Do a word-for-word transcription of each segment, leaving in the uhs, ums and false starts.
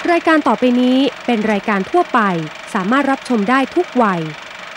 รายการต่อไปนี้เป็นรายการทั่วไปสามารถรับชมได้ทุกวัย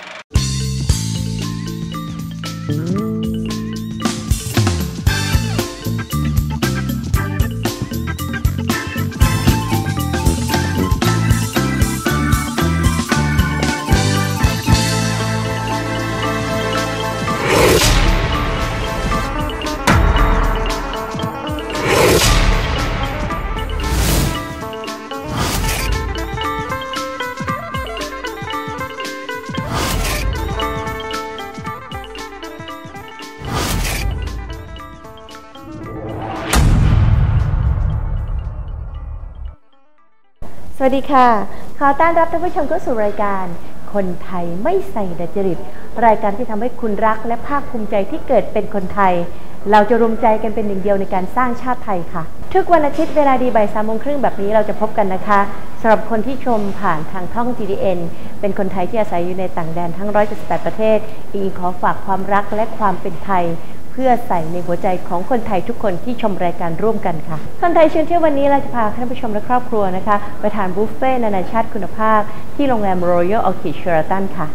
สวัสดีค่ะขอต้อนรับท่านผู้ชมเข้าสู่รายการคนไทยไม่ใส่ดัดจริตรายการที่ทำให้คุณรักและภาคภูมิใจที่เกิดเป็นคนไทยเราจะรวมใจกันเป็นหนึ่งเดียวในการสร้างชาติไทยค่ะทุกวันอาทิตย์เวลาดีบ่ายสามโมงครึ่งแบบนี้เราจะพบกันนะคะสำหรับคนที่ชมผ่านทางช่อง จี ดี เอ็น เป็นคนไทยที่อาศัยอยู่ในต่างแดนทั้งหนึ่งร้อยเจ็ดสิบแปดประเทศอีกขอฝากความรักและความเป็นไทยเพื่อใส่ในหัวใจของคนไทยทุกคนที่ชมรายการร่วมกันค่ะคนไทยเชิญเที่ยววันนี้เราจะพาท่านผู้ชมและครอบครัวนะคะไปทานบุฟเฟ่ต์นานาชาติคุณภาพที่โรงแรม Royal Orchid Sheraton ค่ะ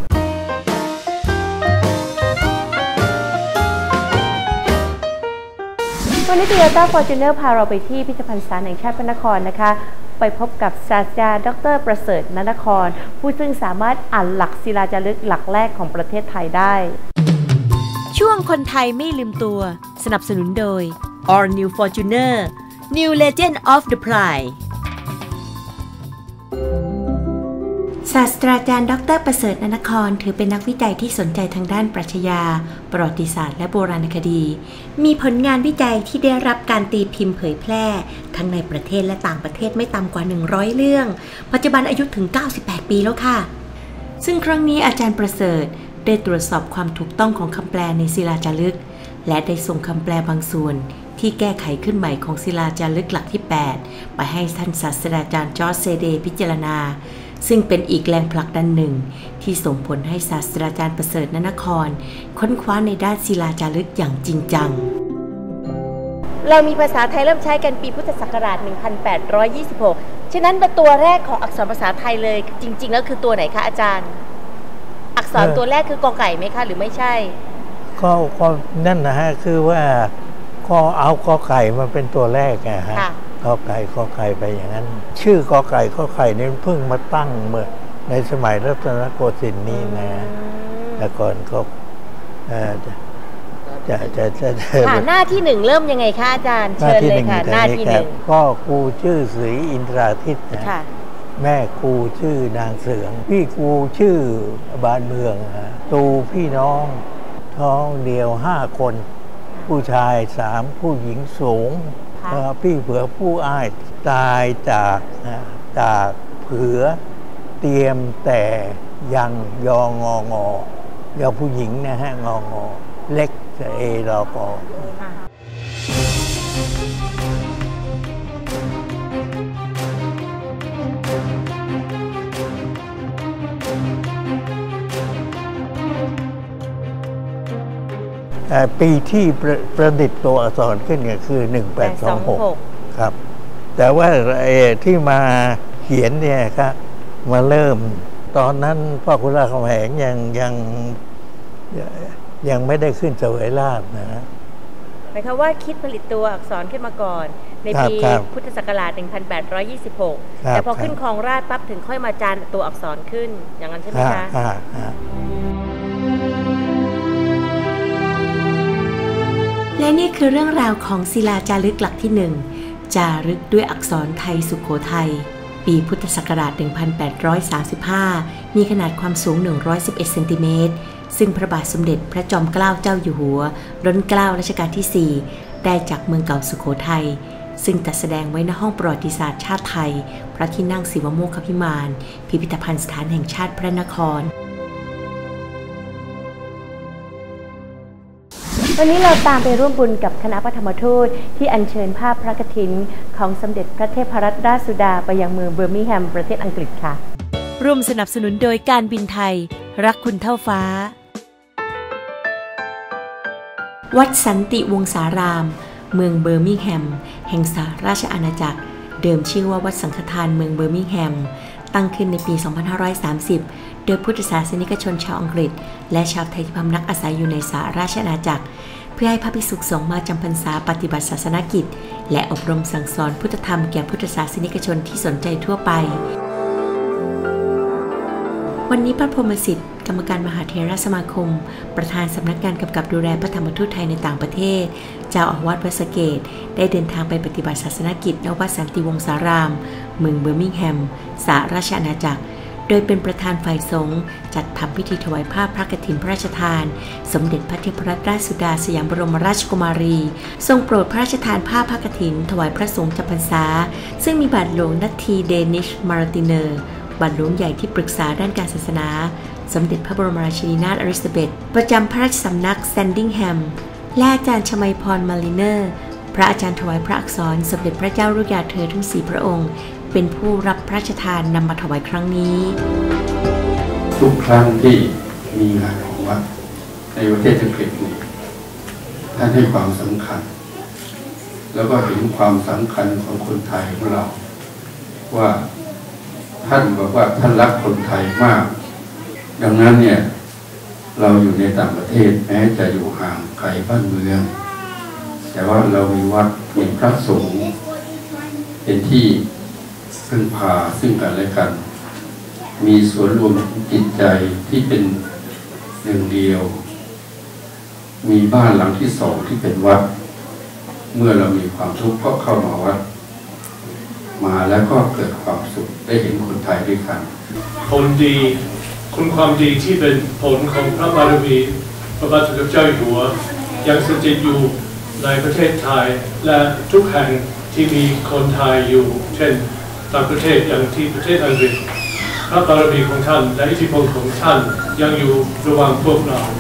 วันนี้ Toyota Fortuner พาเราไปที่พิพิธภัณฑ์สถานแห่งชาติพระนครนะคะไปพบกับศาสตราจารย์ดร.ประเสริฐ ณนครผู้ซึ่งสามารถอ่านหลักศิลาจารึกหลักแรกของประเทศไทยได้ช่วงคนไทยไม่ลืมตัวสนับสนุนโดย All New Fortuner New Legend of the Pride ศาสตราจารย์ดร.ประเสริฐ ณนครถือเป็นนักวิจัยที่สนใจทางด้านปรัชญาประวัติศาสตร์และโบราณคดีมีผลงานวิจัยที่ได้รับการตีพิมพ์เผยแพร่ทั้งในประเทศและต่างประเทศไม่ต่ำกว่าหนึ่งร้อยเรื่องปัจจุบันอายุถึงเก้าสิบแปดปีแล้วค่ะซึ่งครั้งนี้อาจารย์ประเสริฐได้ตรวจสอบความถูกต้องของคำแปลในศิลาจารึกและได้ส่งคำแปลบางส่วนที่แก้ไขขึ้นใหม่ของศิลาจารึกหลักที่แปดไปให้ท่านศาสตราจารย์จอร์จเซเดย์พิจารณาซึ่งเป็นอีกแรงผลักดันหนึ่งที่ส่งผลให้ศาสตราจารย์ประเสริฐ ณนครค้นคว้าในด้านศิลาจารึกอย่างจริงจังเรามีภาษาไทยเริ่มใช้กันปีพุทธศักราชหนึ่งพันแปดร้อยยี่สิบหกฉะนั้นเป็นตัวแรกของอักษรภาษาไทยเลยจริงๆแล้วคือตัวไหนคะอาจารย์อักษรตัวแรกคือกอไก่ไหมคะหรือไม่ใช่ก็ก็นั่นนะฮะคือว่าก็เอากอไก่มาเป็นตัวแรกไงฮะกอไก่กอไก่ไปอย่างนั้นชื่อกอไก่กอไก่นี่เพิ่งมาตั้งเมื่อในสมัยรัตนโกสินทร์นี้นะแต่ก่อนก็จะจะจะค่ะหน้าที่หนึ่งเริ่มยังไงคะอาจารย์เชิญเลยค่ะหน้าที่หนึ่งก็กูชื่อศรีอินทราทิตย์นะแม่กูชื่อนางเสืองพี่กูชื่อบานเมืองตูพี่น้องท้องเดียวห้าคนผู้ชายสามผู้หญิงสูงพี่เผือผู้อ้ายตายจากจากเผือเตรียมแต่ยังยองงองอยาผู้หญิงนะฮะงองอเล็กจะเอรอกอปีที่ประประดิษฐ์ตัวอักษรขึ้นเนี่ยคือหนึ่งแปดสองหกครับแต่ว่าที่มาเขียนเนี่ยครับมาเริ่มตอนนั้นพ่อขุนรามคำแหงยังยังยังไม่ได้ขึ้นเสวยราชนะหมายความว่าคิดผลิตตัวอักษรขึ้นมาก่อนในปีพุทธศักราชหนึ่งพันแปดร้อยยี่สิบหกแต่พอขึ้นครองราชย์ปั๊บถึงค่อยมาจานตัวอักษรขึ้นอย่างนั้นใช่ไหมคะและนี่คือเรื่องราวของศิลาจารึกหลักที่หนึ่งจารึกด้วยอักษรไทยสุโขทัยปีพุทธศักราชหนึ่งพันแปดร้อยสามสิบห้ามีขนาดความสูงหนึ่งร้อยสิบเอ็ดเซนติเมตรซึ่งพระบาทสมเด็จพระจอมเกล้าเจ้าอยู่หัวรัชกาลรัชกาลที่สี่ได้จากเมืองเก่าสุโขทัยซึ่งจัดแสดงไว้ณห้องประวัติศาสตร์ชาติไทยพระที่นั่งศิวโมกขพิมานพิพิธภัณฑ์สถานแห่งชาติพระนครวันนี้เราตามไปร่วมบุญกับคณะพระธรรมทูตที่อัญเชิญภาพพระกฐินของสมเด็จพระเทพรัตนราชสุดาไปยังเมืองเบอร์มิงแฮมประเทศอังกฤษค่ะร่วมสนับสนุนโดยการบินไทยรักคุณเท่าฟ้าวัดสันติวงศารามเมืองเบอร์มิงแฮมแห่งสหราชอาณาจักรเดิมชื่อว่าวัดสังฆทานเมืองเบอร์มิงแฮมตั้งขึ้นในปี สองพันห้าร้อยสามสิบ โดยพุทธศาสนิกชนชาวอังกฤษและชาวไทยที่พำนักอาศัยอยู่ในสหราชอาณาจักรเพื่อให้พระภิกษุสงฆ์มาจำพรรษาปฏิบัติศาสนกิจและอบรมสั่งสอนพุทธธรรมแก่พุทธศาสนิกชนที่สนใจทั่วไปวันนี้พระพรหมสิทธิ์กรรมการมหาเถรสมาคมประธานสำนักงานกำกับดูแลพระธรรมทูตไทยในต่างประเทศเจ้าอาวาสวัดสะเกษได้เดินทางไปปฏิบัติศาสนกิจณวัดสันติวงศารามเมืองเบอร์มิงแฮมสหราชอาณาจักรโดยเป็นประธานฝ่ายสงฆ์จัดทำพิธีถวายผ้าพระกฐินพระราชทานสมเด็จพระเทพรัตนราชสุดาสยามบรมราชกุมารีทรงโปรดพระราชทานผ้าพระกฐินถวายพระสงฆ์จำพรรษาซึ่งมีบาทหลวงนัทธีเดนิชมาร์ติเนอร์บาทหลวงใหญ่ที่ปรึกษาด้านการศาสนาสมเด็จพระบรมราชินีนาถอลิซาเบธประจำพระราชสำนักแซนดิงแฮมและอาจารย์ชมัยพรมาลิเนอร์พระอาจารย์ถวายพระอักษรสมเด็จพระเจ้าลูกยาเธอทั้งสี่พระองค์เป็นผู้รับพระราชทานนำมาถวายครั้งนี้ทุกครั้งที่มีงานของวัดในประเทศอังกฤษนี้ท่านให้ความสำคัญแล้วก็เห็นความสำคัญของคนไทยของเราว่าท่านบอกว่าท่านรักคนไทยมากดังนั้นเนี่ยเราอยู่ในต่างประเทศแม้จะอยู่ห่างไกลบ้านเมืองแต่ว่าเรามีวัดมีพระสงฆ์เป็นที่พึ่งพาซึ่งกันและกันมีส่วนรวมจิตใจที่เป็นหนึ่งเดียวมีบ้านหลังที่สองที่เป็นวัดเมื่อเรามีความทุกข์ก็เข้ามาวัดมาแล้วก็เกิดความสุขได้เห็นคนไทยด้วยกันผลดีคุณความดีที่เป็นผลของพระบารมีพระบาทสมเด็จเจ้าอยู่หัวยังสถิตอยู่ในประเทศไทยและทุกแห่งที่มีคนไทยอยู่เช่นต่างประเทศอย่างที่ประเทศอังกฤษพระบารมีของท่านและอิทธิพลของท่านยังอยู่ระหว่างพวกเรา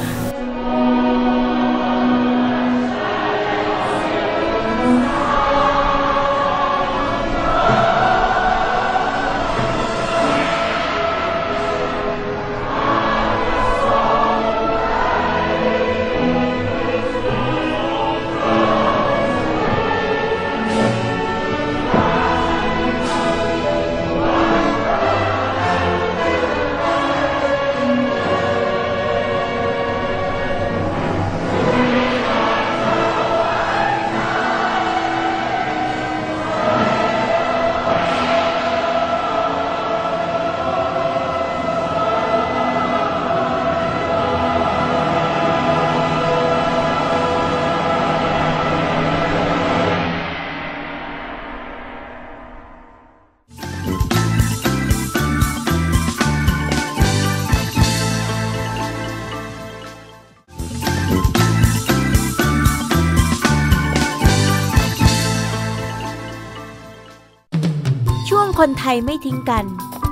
คนไทยไม่ทิ้งกัน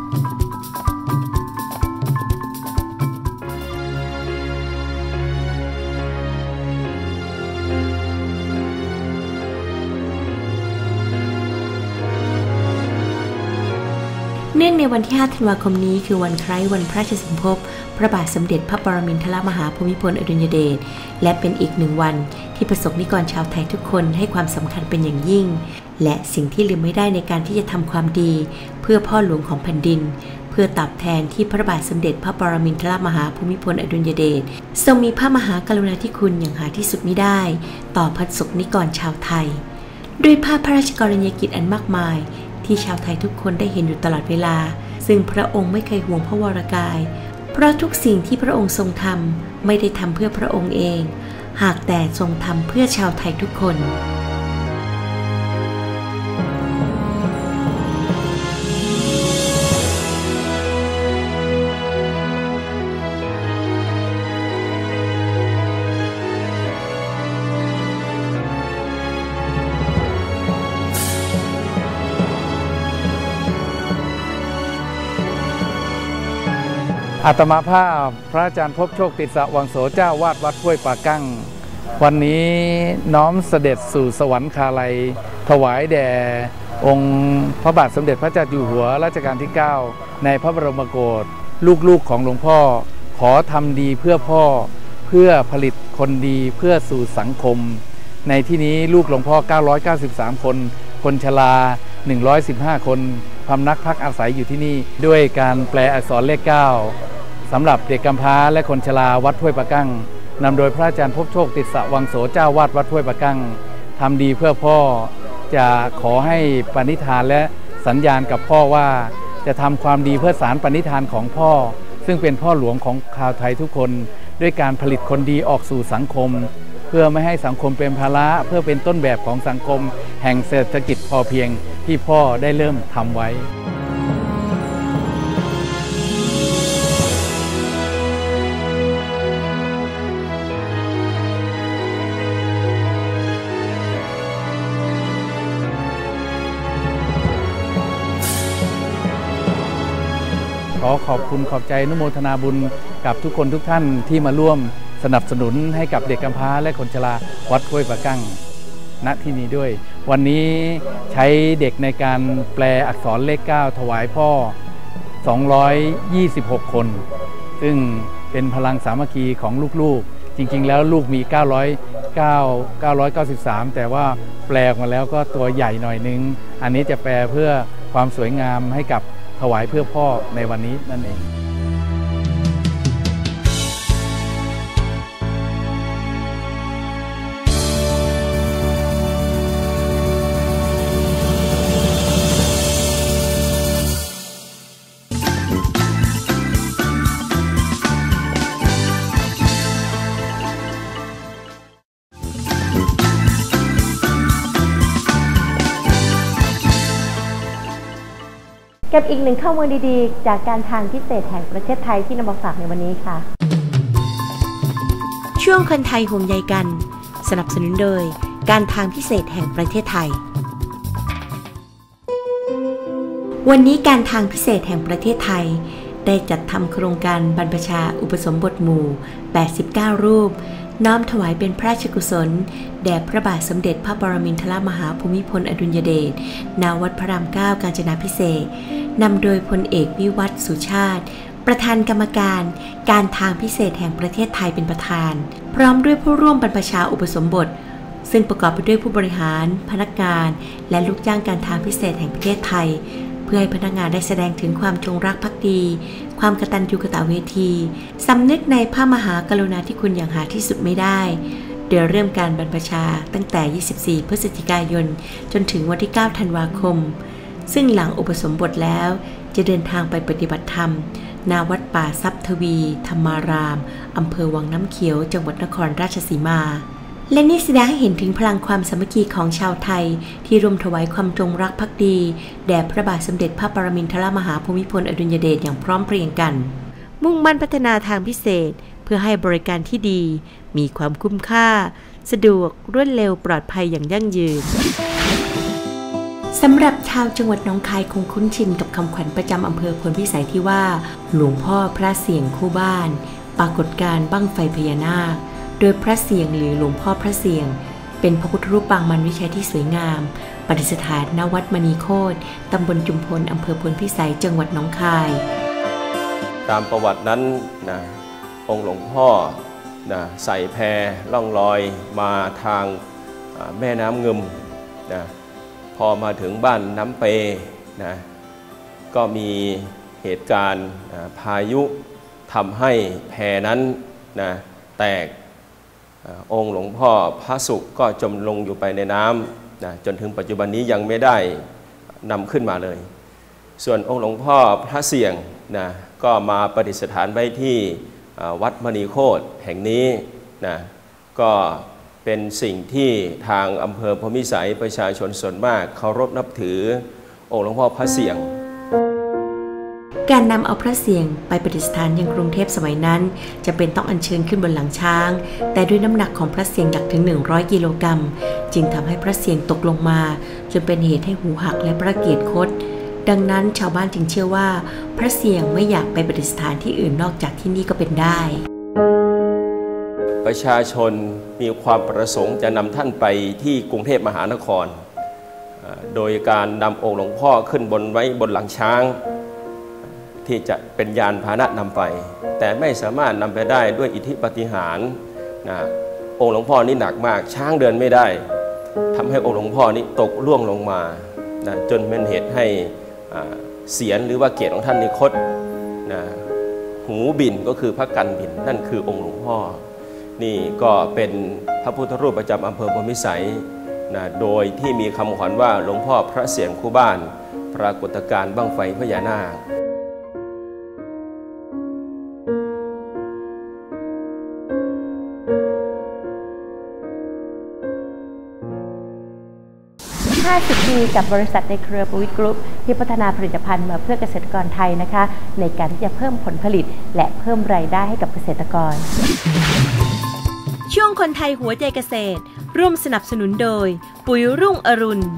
เนื่องในวันที่ห้าธันวาคมนี้คือวันคล้ายวันพระราชสมภพพระบาทสมเด็จพระปรมินทรมหาภูมิพลอดุลยเดชและเป็นอีกหนึ่งวันที่ประสบนิกรชาวไทยทุกคนให้ความสำคัญเป็นอย่างยิ่งและสิ่งที่ลืมไม่ได้ในการที่จะทำความดีเพื่อพ่อหลวงของแผ่นดินเพื่อตอบแทนที่พระบาทสมเด็จพระปรมินทรมหาภูมิพลอดุลยเดชทรงมีพระมหากรุณาธิคุณอย่างหาที่สุดมิได้ต่อประสบนิกรชาวไทยด้วยภาพพระราชกรณียกิจอันมากมายที่ชาวไทยทุกคนได้เห็นอยู่ตลอดเวลาซึ่งพระองค์ไม่เคยห่วงพระวรกายเพราะทุกสิ่งที่พระองค์ทรงทำไม่ได้ทำเพื่อพระองค์เองหากแต่ทรงทำเพื่อชาวไทยทุกคนอาตมาภาพพระอาจารย์ภพโชคติสวังโสเจ้าวาดวัดห้วยป่ากั้งวันนี้น้อมเสด็จสู่สวรรคาลัยถวายแด่องค์พระบาทสมเด็จพระเจ้าอยู่หัวรัชกาลที่เก้าในพระบรมโกศลูกๆของหลวงพ่อขอทำดีเพื่อพ่อเพื่อผลิตคนดีเพื่อสู่สังคมในที่นี้ลูกหลวงพ่อเก้าร้อยเก้าสิบสามคนคนชราหนึ่งร้อยสิบห้าคนพำนักพักอาศัยอยู่ที่นี่ด้วยการแปลอักษรเลขเก้าสำหรับเด็กกำพร้าและคนชราวัดห้วยปะกั้งนำโดยพระอาจารย์ภพโชคติสสวังโสเจ้าวาดวัดห้วยปะกั้งทำดีเพื่อพ่อจะขอให้ปณิธานและสัญญาณกับพ่อว่าจะทำความดีเพื่อสารปณิธานของพ่อซึ่งเป็นพ่อหลวงของชาวไทยทุกคนด้วยการผลิตคนดีออกสู่สังคมเพื่อไม่ให้สังคมเป็นภาระเพื่อเป็นต้นแบบของสังคมแห่งเศรษฐกิจพอเพียงที่พ่อได้เริ่มทำไว้ขอขอบคุณขอบใจอนุโมทนาบุญกับทุกคนทุกท่านที่มาร่วมสนับสนุนให้กับเด็กกำพร้าและคนชราวัดห้วยปะกั้งณที่นี้ด้วยวันนี้ใช้เด็กในการแปลอักษรเลขเก้าถวายพ่อสองร้อยยี่สิบหกคนซึ่งเป็นพลังสามัคคีของลูกๆจริงๆแล้วลูกมีเก้าร้อยเก้า เก้าร้อยเก้าสิบสามแต่ว่าแปลมาแล้วก็ตัวใหญ่หน่อยนึงอันนี้จะแปลเพื่อความสวยงามให้กับถวายเพื่อพ่อในวันนี้นั่นเองกับอีกหนึ่งข้อมูลดีๆจากการทางพิเศษแห่งประเทศไทยที่นำมาฝากในวันนี้ค่ะช่วงคนไทยห่วงใยกันสนับสนุนโดยการทางพิเศษแห่งประเทศไทยวันนี้การทางพิเศษแห่งประเทศไทยได้จัดทำโครงการบรรพชาอุปสมบทหมู่แปดสิบเก้ารูปน้อมถวายเป็นพระราชกุศลแด่พระบาทสมเด็จพระปรมินทรมหาภูมิพลอดุลยเดชณวัดพระรามเก้ากาญจนาภิเษกนำโดยพลเอกวิวัฒน์สุชาติประธานกรรมการการทางพิเศษแห่งประเทศไทยเป็นประธานพร้อมด้วยผู้ร่วมบรรพชาอุปสมบทซึ่งประกอบไปด้วยผู้บริหารพนักงานและลูกจ้างการทางพิเศษแห่งประเทศไทยเพื่อให้พนักงานได้แสดงถึงความจงรักภักดีความกตัญญูกตเวทีสำนึกในพระมหากรุณาธิคุณอย่างหาที่สุดไม่ได้โดยเริ่มการบรรพชาตั้งแต่ยี่สิบสี่พฤศจิกายนจนถึงวันที่เก้าธันวาคมซึ่งหลังอุปสมบทแล้วจะเดินทางไปปฏิบัติธรรมณวัดป่าทรัพย์ทวีธรรมารามอำเภอวังน้ำเขียวจังหวัดนครราชสีมาและนี่แสดงให้เห็นถึงพลังความสามัคคีของชาวไทยที่ร่วมถวายความจงรักภักดีแด่พระบาทสมเด็จพระปรมินทรมหาภูมิพลอดุลยเดชอย่างพร้อมเพรียงกันมุ่งมั่นพัฒนาทางพิเศษเพื่อให้บริการที่ดีมีความคุ้มค่าสะดวกรวดเร็วปลอดภัยอย่างยั่งยืนสำหรับชาวจังหวัดหนองคายคงคุ้นชินกับคำขวัญประจำอำเภอพลพิสัยที่ว่าหลวงพ่อพระเสียงคู่บ้านปรากฏการณ์บั้งไฟพญานาคโดยพระเสียงหรือหลวงพ่อพระเสียงเป็นพระพุทธรูปปางมันวิชัยที่สวยงามประดิษฐานณวัดมณีโคตรตำบลจุมพลอำเภอพลพิสัยจังหวัดหนองคายตามประวัตินั้นนะองค์หลวงพ่อนะใส่แพล่องลอยมาทางแม่น้ำงึมนะพอมาถึงบ้านน้ำเปนะก็มีเหตุการณ์นะพายุทำให้แพนั้นนะแตกองค์หลวงพ่อพระสุขก็จมลงอยู่ไปในน้ำนะจนถึงปัจจุบันนี้ยังไม่ได้นำขึ้นมาเลยส่วนองค์หลวงพ่อพระเสียงนะก็มาประดิษฐานไว้ที่วัดมณีโคตรแห่งนี้นะก็เป็นสิ่งที่ทางอำเภอพลพิสัยประชาชนส่วนมากเคารพนับถือองค์หลวงพ่อพระเสียงการนำเอาพระเสียงไปประดิษฐานยังกรุงเทพสมัยนั้นจะเป็นต้องอัญเชิญขึ้นบนหลังช้างแต่ด้วยน้ำหนักของพระเสียงหนักถึงหนึ่งร้อยกิโลกรัมจึงทำให้พระเสียงตกลงมาจนเป็นเหตุให้หูหักและพระเกียรติคดดังนั้นชาวบ้านจึงเชื่อว่าพระเสียงไม่อยากไปประดิษฐานที่อื่นนอกจากที่นี่ก็เป็นได้ประชาชนมีความประสงค์จะนำท่านไปที่กรุงเทพมหานครโดยการนำองค์หลวงพ่อขึ้นบนไว้บนหลังช้างที่จะเป็นยานพาหนะนำไปแต่ไม่สามารถนำไปได้ด้วยอิทธิปาฏิหาริย์นะองค์หลวงพ่อนี่หนักมากช้างเดินไม่ได้ทำให้องค์หลวงพ่อนี่ตกล่วงลงมานะจนเป็นเหตุให้เสียรหรือว่าเกียรติของท่านนี่คดนะหูบินก็คือพระกันบินนั่นคือองค์หลวงพ่อนี่ก็เป็นพระพุทธรูปประจำอำเภอพรหมวิสัยนะโดยที่มีคำขวัญว่าหลวงพ่อพระเสียรคู่บ้านปรากฏการณ์บั้งไฟพญานาคห้าสิบ ปีกับบริษัทในเครือประวิตรกรุ๊ปที่พัฒนาผลิตภัณฑ์มาเพื่อเกษตรกรไทยนะคะในการที่จะเพิ่มผลผลิตและเพิ่มรายได้ให้กับเกษตรกรช่วงคนไทยหัวใจเกษตรร่วมสนับสนุนโดยปุ๋ยรุ่งอรุณ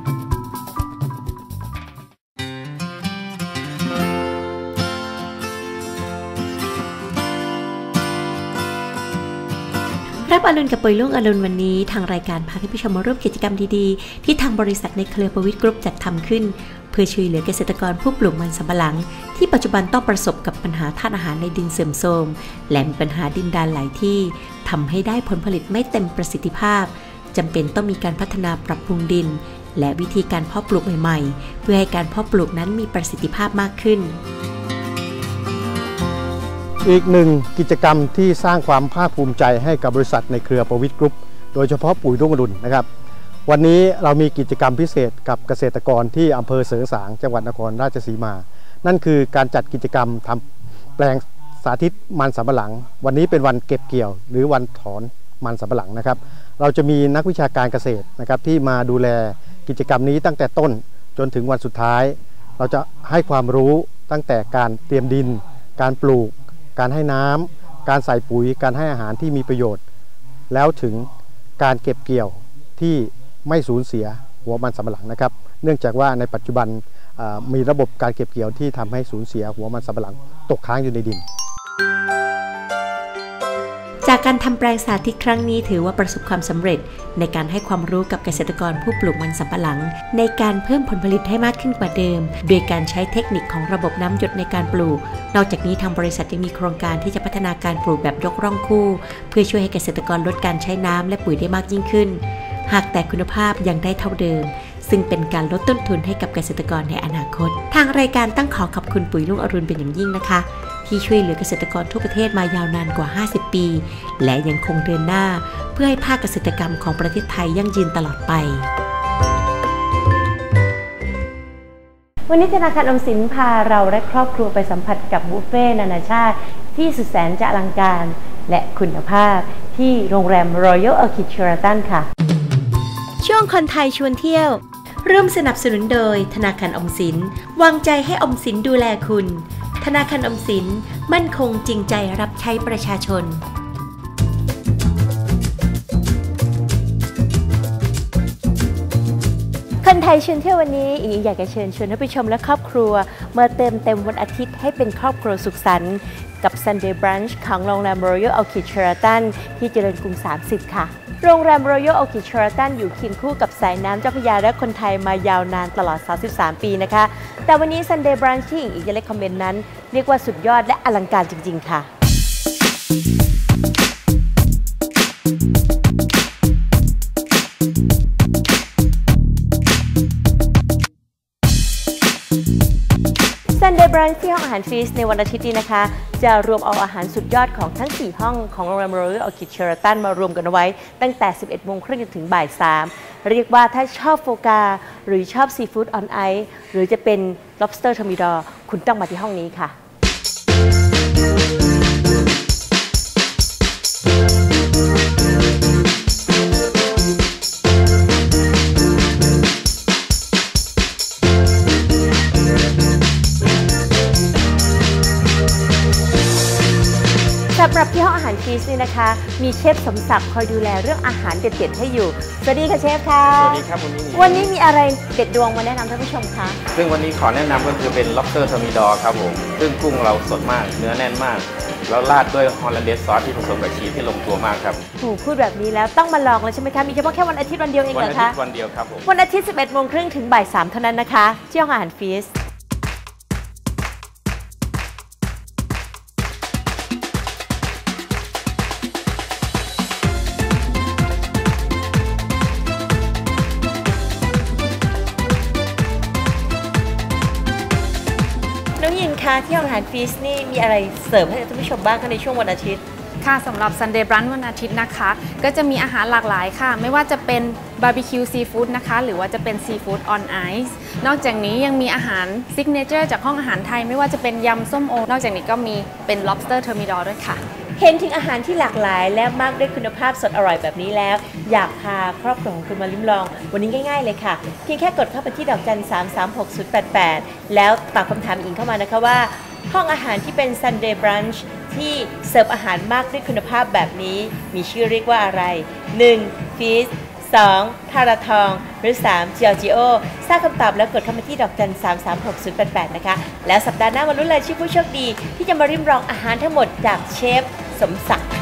รับอรุณกับปุ๋ยรุ่งอรุณวันนี้ทางรายการพาท่านผู้ชมมาร่วมกิจกรรมดีๆที่ทางบริษัทในเครือประวิตรกรุ๊ปจัดทำขึ้นเพื่อช่วยเหลือเกษตรกรผู้ปลูกมันสำปะหลังที่ปัจจุบันต้องประสบกับปัญหาธาตุอาหารในดินเสื่อมโทรมและมีปัญหาดินดานหลายที่ทำให้ได้ผลผลิตไม่เต็มประสิทธิภาพจำเป็นต้องมีการพัฒนาปรับปรุงดินและวิธีการเพาะปลูกใหม่ๆเพื่อให้การเพาะปลูกนั้นมีประสิทธิภาพมากขึ้นอีกหนึ่งกิจกรรมที่สร้างความภาคภูมิใจให้กับบริษัทในเครือประวิตรกรุ๊ปโดยเฉพาะปุ๋ยรุ่งอรุณนะครับวันนี้เรามีกิจกรรมพิเศษกับเกษตรกรที่อำเภอเสริงสางจังหวัดนครราชสีมานั่นคือการจัดกิจกรรมทำแปลงสาธิตมันสำปะหลังวันนี้เป็นวันเก็บเกี่ยวหรือวันถอนมันสำปะหลังนะครับเราจะมีนักวิชาการเกษตรนะครับที่มาดูแลกิจกรรมนี้ตั้งแต่ต้นจนถึงวันสุดท้ายเราจะให้ความรู้ตั้งแต่การเตรียมดินการปลูกการให้น้ำการใส่ปุ๋ยการให้อาหารที่มีประโยชน์แล้วถึงการเก็บเกี่ยวที่ไม่สูญเสียหัวมันสำปะหลังนะครับเนื่องจากว่าในปัจจุบันมีระบบการเก็บเกี่ยวที่ทำให้สูญเสียหัวมันสำปะหลังตกค้างอยู่ในดินจากการทำแปลงสาธิตครั้งนี้ถือว่าประสบความสำเร็จในการให้ความรู้กับเกษตรกรผู้ปลูกมันสำปะหลังในการเพิ่มผลผลิตให้มากขึ้นกว่าเดิมโดยการใช้เทคนิคของระบบน้ำหยดในการปลูกนอกจากนี้ทางบริษัทยังมีโครงการที่จะพัฒนาการปลูกแบบยกร่องคู่เพื่อช่วยให้เกษตรกรลดการใช้น้ำและปุ๋ยได้มากยิ่งขึ้นหากแต่คุณภาพยังได้เท่าเดิมซึ่งเป็นการลดต้นทุนให้กับเกษตรกรในอนาคตทางรายการต้องขอขอบคุณปุ๋ยรุ่งอรุณเป็นอย่างยิ่งนะคะที่ช่วยเหลือเกษตรกรทั่วประเทศมายาวนานกว่าห้าสิบปีและยังคงเดินหน้าเพื่อให้ภาคเกษตรกรรมของประเทศไทยยั่งยืนตลอดไปวันนี้ธนาคารออมสินพาเราและครอบครัวไปสัมผัสกับบุฟเฟ่ต์นานาชาติที่สุดแสนจะอลังการและคุณภาพที่โรงแรม Royal Orchid Sheraton ค่ะช่วงคนไทยชวนเที่ยวร่วมสนับสนุนโดยธนาคารออมสินวางใจให้ออมสินดูแลคุณธนาคารออมสินมั่นคงจริงใจรับใช้ประชาชนคนไทยชวนเที่ยววันนี้อีกอยากจะเชิญชวนท่านผู้ชมและครอบครัวมาเติมเต็มวันอาทิตย์ให้เป็นครอบครัวสุขสันต์กับ Sunday Brunch ของโรงแรม Royal Orchid Sheraton ที่เจริญกรุงสามสิบค่ะโรงแรม Royal Orchid Sheraton อยู่เคียงคู่กับสายน้ำเจ้าพระยาและคนไทยมายาวนานตลอดสามสิบสามปีนะคะแต่วันนี้ Sunday Brunch ที่อีกจะเล็กคอมเมนต์นั้นเรียกว่าสุดยอดและอลังการจริงๆค่ะSunday Brunch ที่ห้องอาหารฟีสในวันอาทิตย์นี้นะคะจะรวมเอาอาหารสุดยอดของทั้งสี่ห้องของโรงแรม Royal Orchid Sheraton มารวมกันเอาไว้ตั้งแต่ สิบเอ็ดโมงครึ่งจนถึงบ่ายสามเรียกว่าถ้าชอบโฟกาหรือชอบซีฟู้ดออนไอซ์หรือจะเป็น lobster thermidor คุณต้องมาที่ห้องนี้ค่ะสำหรับที่ห้องอาหารฟีสนี่นะคะมีเชฟสมศักดิ์คอยดูแลเรื่องอาหารเด็ดๆให้อยู่สวัสดีค่ะเชฟค่ะสวัสดีครับวันนี้วันนี้มีอะไรเด็ดดวงมาแนะนำท่านผู้ชมคะซึ่งวันนี้ขอแนะนำก็คือเป็น lobster thermidor ครับผมซึ่งกุ้งเราสดมากเนื้อแน่นมากแล้วราดด้วยฮอลแลนเดสซอสที่ผสมกับชีสที่ลงตัวมากครับโอ้พูดแบบนี้แล้วต้องมาลองเลยใช่ไหมคะมีเฉพาะแค่วันอาทิตย์วันเดียวเองเหรอคะวันอาทิตย์วันเดียวครับผมวันอาทิตย์ สิบเอ็ดโมงครึ่งถึงบ่ายสามเท่านั้นนะคะที่ห้องอาหารฟีสน้องยินคะที่ห้องอาหารฟีสนี่มีอะไรเสิร์ฟให้ท่านผู้ชมบ้างคะในช่วงวันอาทิตย์ค่ะสำหรับ Sunday Brunch วันอาทิตย์นะคะก็จะมีอาหารหลากหลายค่ะไม่ว่าจะเป็นบาร์บีคิวซีฟู้ดนะคะหรือว่าจะเป็นซีฟู้ดออนไอซ์นอกจากนี้ยังมีอาหารซิกเนเจอร์จากห้องอาหารไทยไม่ว่าจะเป็นยำส้มโอนอกจากนี้ก็มีเป็น lobster thermidor ด้วยค่ะเห็นถึงอาหารที่หลากหลายและมากด้วยคุณภาพสดอร่อยแบบนี้แล้วอยากพาครอบครัวของคุณมาลิ้มลองวันนี้ง่ายๆเลยค่ะเพียงแค่กดเข้าไปที่ดอกจันสาม สาม หก ศูนย์ แปด แปดแล้วตอบคำถามอิงเข้ามานะคะว่าห้องอาหารที่เป็น Sunday Brunch ที่เสิร์ฟอาหารมากด้วยคุณภาพแบบนี้มีชื่อเรียกว่าอะไร หนึ่ง Feast สอง ทาราทองหรือ สาม Giorgio ทราบคำตอบแล้วกดเข้ามาที่ดอกจันสาม สาม หก ศูนย์ แปด แปดนะคะแล้วสัปดาห์หน้ามาลุ้นรายชื่อผู้โชคดีที่จะมาริมลองอาหารทั้งหมดจากเชฟสมศักดิ์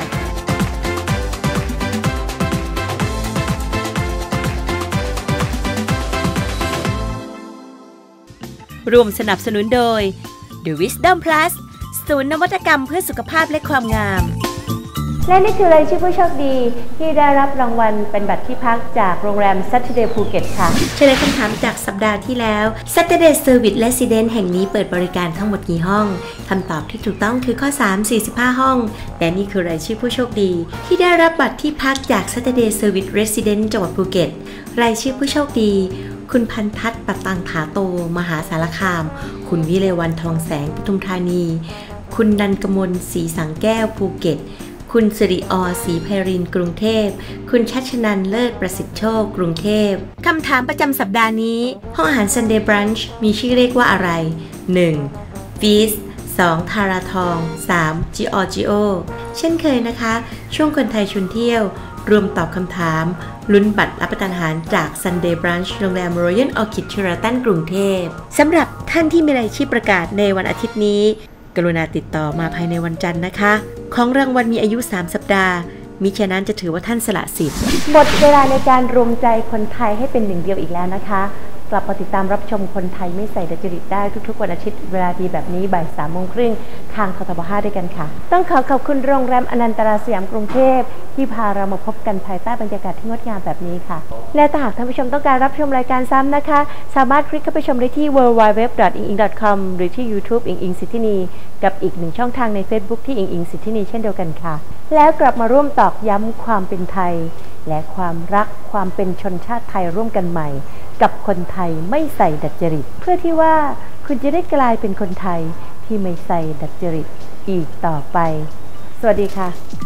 ร่วมสนับสนุนโดย The Wisdom Plus ศูนย์นวัตกรรมเพื่อสุขภาพและความงามและนี่คือรายชื่อผู้โชคดีที่ได้รับรางวัลเป็นบัตรที่พักจากโรงแรม Saturday ภูเก็ตค่ะเฉลยคำถามจากสัปดาห์ที่แล้ว Saturday Service Residence แห่งนี้เปิดบริการทั้งหมดกี่ห้องคำตอบที่ถูกต้องคือข้อ สาม สี่สิบห้า ห้องและนี่คือรายชื่อผู้โชคดีที่ได้รับบัตรที่พักจาก Saturday Service Residence จังหวัดภูเก็ตรายชื่อผู้โชคดีคุณพันทัศน์ปัตตังถาโตมหาสารคามคุณวิเลวรรณทองแสงปทุมธานีคุณนันกมลศรีสังแก้วภูเก็ตคุณสิริอศรีไพรินกรุงเทพคุณชัชนันเลิศประสิทธิโชคกรุงเทพคำถามประจำสัปดาห์นี้ห้องอาหาร Sunday Brunch มีชื่อเรียกว่าอะไร หนึ่ง Feast สอง ทาราทอง สาม Giorgio เช่นเคยนะคะช่วงคนไทยชวนเที่ยวรวมตอบคำถามลุ้นบัตรรับประทานอาหารจาก Sunday Brunch โรงแรม Royal Orchid Sheraton กรุงเทพสำหรับท่านที่มีรายชื่อประกาศในวันอาทิตย์นี้กรุณาติดต่อมาภายในวันจันทร์นะคะของรางวัลมีอายุสามสัปดาห์มิฉะนั้นจะถือว่าท่านสละสิทธิ์หมดเวลาในการรวมใจคนไทยให้เป็นหนึ่งเดียวอีกแล้วนะคะกลับมาติดตามรับชมคนไทยไม่ใส่ดัจจริตได้ทุกๆวันอาทิตย์เวลาดีแบบนี้บ่ายสามโมงครึ่งทางททบห้าด้วยกันค่ะต้องขอขอบคุณโรงแรมอนันตราสยามกรุงเทพที่พาเรามาพบกันภายใต้บรรยากาศที่งดงามแบบนี้ค่ะและถ้าหากท่านผู้ชมต้องการรับชมรายการซ้ำนะคะสามารถคลิกเข้าไปชมได้ที่ ดับเบิลยู ดับเบิลยู ดับเบิลยู ดอท อิงอิง ดอท คอม หรือที่ YouTube อิงอิงสิทธินีกับอีกหนึ่งช่องทางใน Facebook ที่อิงอิงสิทธินีเช่นเดียวกันค่ะแล้วกลับมาร่วมตอกย้ำความเป็นไทยและความรักความเป็นชนชาติไทยร่วมกันใหม่กับคนไทยไม่ใส่ดัจจริตเพื่อที่ว่าคุณจะได้กลายเป็นคนไทยที่ไม่ใส่ดัจจริตอีกต่อไปสวัสดีค่ะ